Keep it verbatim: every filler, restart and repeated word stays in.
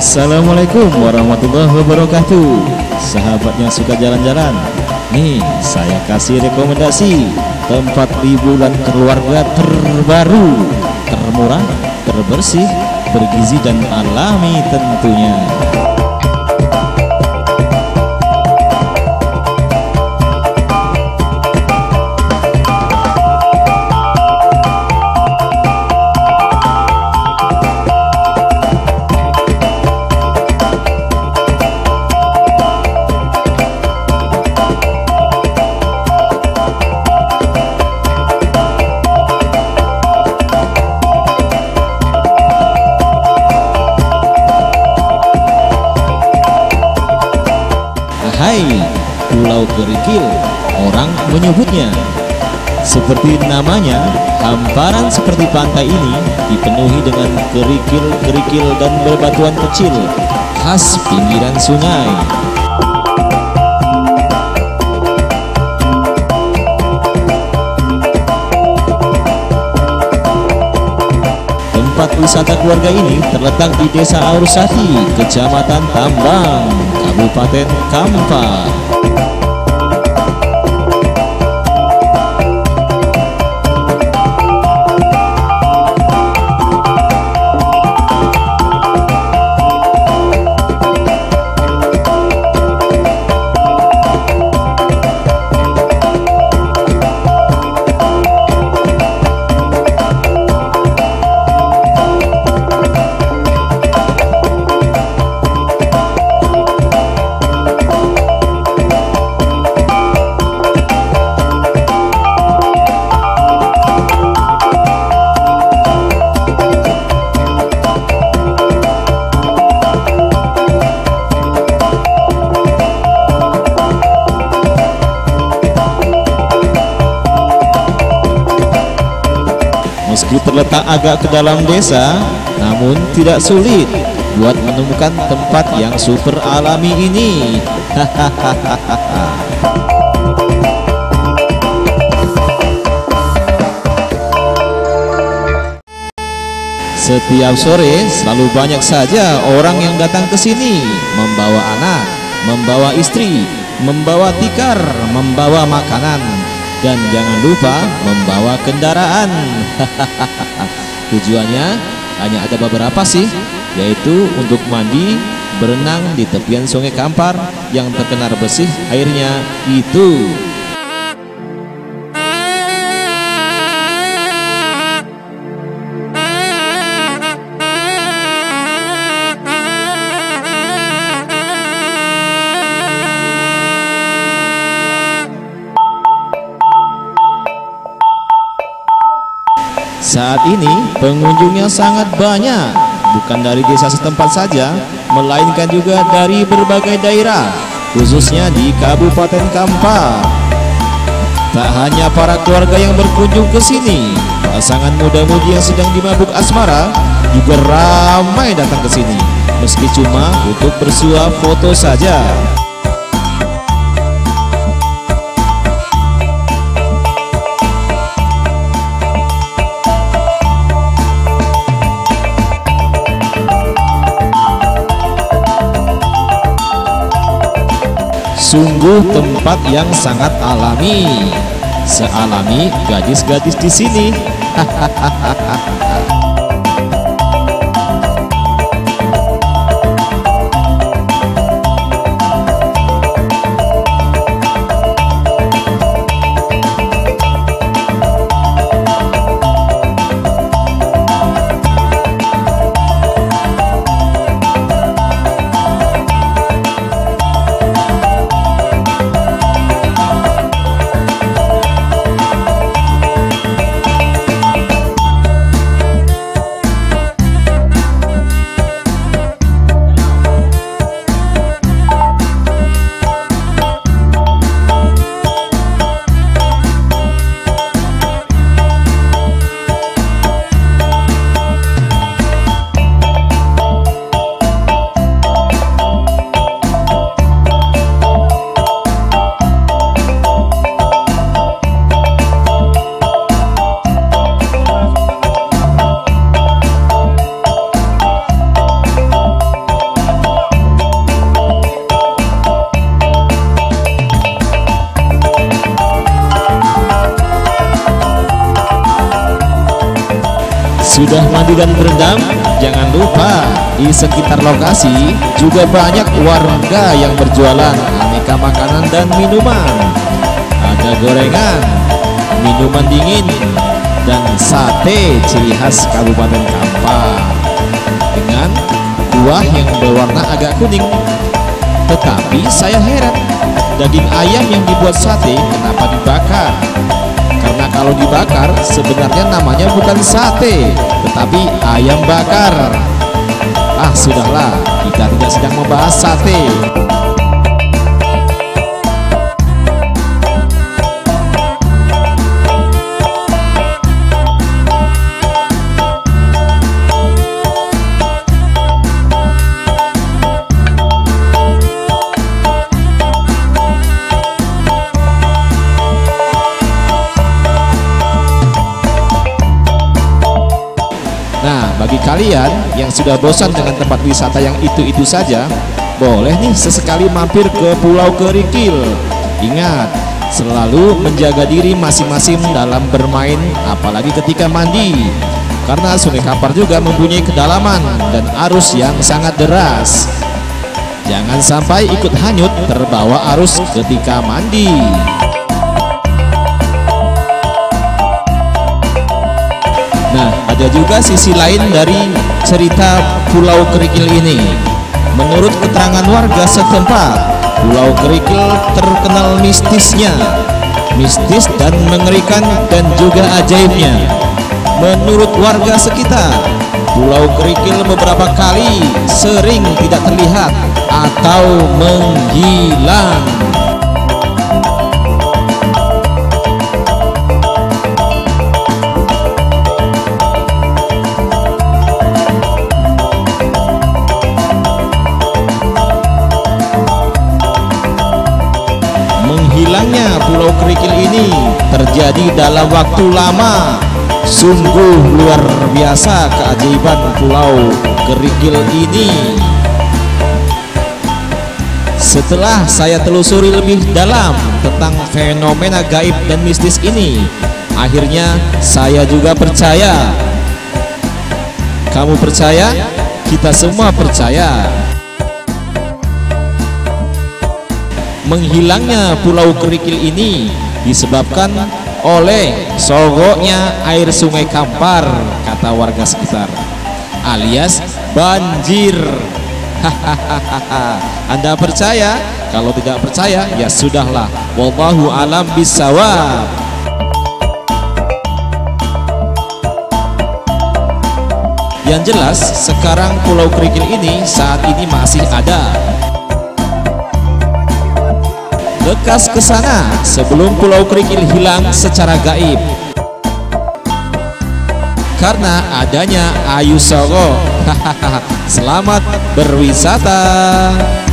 Assalamualaikum warahmatullahi wabarakatuh. Sahabat yang suka jalan-jalan, nih saya kasih rekomendasi tempat liburan keluarga terbaru, termurah, terbersih, bergizi dan alami tentunya. Hai, Pulau Kerikil orang menyebutnya. Seperti namanya, hamparan seperti pantai ini dipenuhi dengan kerikil-kerikil dan bebatuan kecil khas pinggiran sungai. Tempat wisata keluarga ini terletak di Desa Aursati, Kecamatan Tambang, Kabupaten Kampar. Meski terletak agak ke dalam desa, namun tidak sulit buat menemukan tempat yang super alami ini. Setiap sore selalu banyak saja orang yang datang ke sini, membawa anak, membawa istri, membawa tikar, membawa makanan, dan jangan lupa membawa kendaraan. Tujuannya hanya ada beberapa sih, yaitu untuk mandi, berenang di tepian Sungai Kampar yang terkenal bersih airnya itu. Saat ini pengunjungnya sangat banyak, bukan dari desa setempat saja, melainkan juga dari berbagai daerah, khususnya di Kabupaten Kampar. Tak hanya para keluarga yang berkunjung ke sini, pasangan muda-mudi yang sedang dimabuk asmara juga ramai datang ke sini, meski cuma untuk bersuah foto saja. Sungguh tempat yang sangat alami, sealami gadis-gadis di sini. Hahaha. Sudah mandi dan berendam? Jangan lupa di sekitar lokasi juga banyak warga yang berjualan aneka makanan dan minuman. Ada gorengan, minuman dingin, dan sate ciri khas Kabupaten Kampar dengan kuah yang berwarna agak kuning. Tetapi saya heran, daging ayam yang dibuat sate kenapa dibakar? Karena kalau dibakar sebenarnya namanya bukan sate, tetapi ayam bakar. Ah, sudahlah, kita tidak sedang membahas sate. Nah, bagi kalian yang sudah bosan dengan tempat wisata yang itu-itu saja, boleh nih sesekali mampir ke Pulau Kerikil. Ingat, selalu menjaga diri masing-masing dalam bermain, apalagi ketika mandi. Karena Sungai Kampar juga mempunyai kedalaman dan arus yang sangat deras. Jangan sampai ikut hanyut terbawa arus ketika mandi. Nah, ada juga sisi lain dari cerita Pulau Kerikil ini. Menurut keterangan warga setempat, Pulau Kerikil terkenal mistisnya, mistis dan mengerikan dan juga ajaibnya. Menurut warga sekitar, Pulau Kerikil beberapa kali sering tidak terlihat atau menghilang. Menghilangnya Pulau Kerikil ini terjadi dalam waktu lama. Sungguh luar biasa keajaiban Pulau Kerikil ini. Setelah saya telusuri lebih dalam tentang fenomena gaib dan mistis ini, akhirnya saya juga percaya. Kamu percaya? Kita semua percaya. Menghilangnya Pulau Kerikil ini disebabkan oleh sogoknya air Sungai Kampar, kata warga sekitar, alias banjir. Hahaha. Anda percaya? Kalau tidak percaya, ya sudahlah. Wallahu alam bisawab. Yang jelas, sekarang Pulau Kerikil ini saat ini masih ada. Lekas ke sana sebelum Pulau Kerikil hilang secara gaib. Karena adanya Ayu Songo. Selamat berwisata.